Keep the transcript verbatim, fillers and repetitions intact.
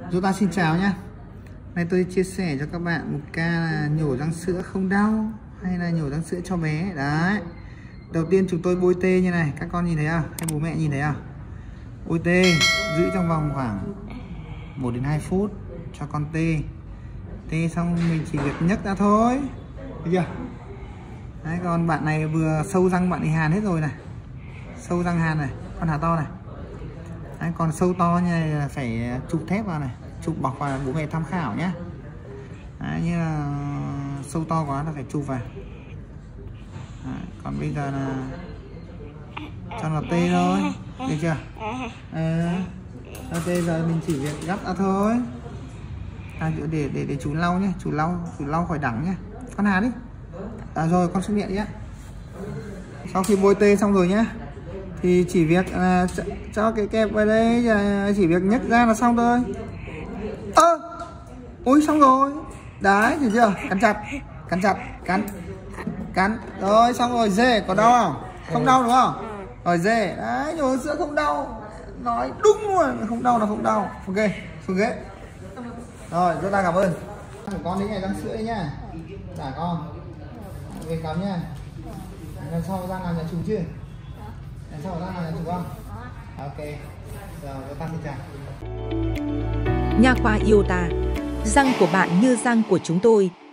Chúng ta xin chào nhé. Nay tôi chia sẻ cho các bạn một ca là nhổ răng sữa không đau hay là nhổ răng sữa cho bé. Đấy. Đầu tiên chúng tôi bôi tê như này, các con nhìn thấy không? Hay bố mẹ nhìn thấy không? Bôi tê, giữ trong vòng khoảng một đến hai phút cho con tê. Tê xong mình chỉ việc nhấc ra thôi. Thấy chưa? Đấy, còn bạn này vừa sâu răng bạn ấy hàn hết rồi này. Sâu răng hàn này, con hà to này. Đấy, còn sâu to như này là phải chụp thép vào này, chụp bọc vào bố mẹ tham khảo nhé. Đấy, như là sâu to quá là phải chụp vào. Đấy, còn bây giờ là cho nó tê thôi, được chưa? Ờ, tê giờ mình chỉ việc gắp ra thôi. À, để để để chú lau nhé, chú lau, chú lau khỏi đắng nhé. Con Hà đi. À, rồi con xúc miệng đi ạ. Sau khi bôi tê xong rồi nhé, thì chỉ việc uh, cho, cho cái kẹp vào đây, uh, chỉ việc nhấc ra là xong thôi. Ơ, à, ui xong rồi. Đấy, thấy chưa? Cắn chặt, cắn chặt, cắn, cắn. Rồi xong rồi. Dê, có đau không? Không đau đúng không? Rồi dê, đấy, nhổ sữa không đau. Nói đúng luôn, không đau là không đau. Ok, xuống ghế. Rồi, rất là cảm ơn. Của con đến ngày răng sữa đấy nhá. Trả con. Về cắm nha. Lần sau răng làm nhà chú chưa? Lần sau răng làm nhà chú không? Ok. Giờ chúng ta xin chào. Nha khoa Iota. Răng của bạn như răng của chúng tôi.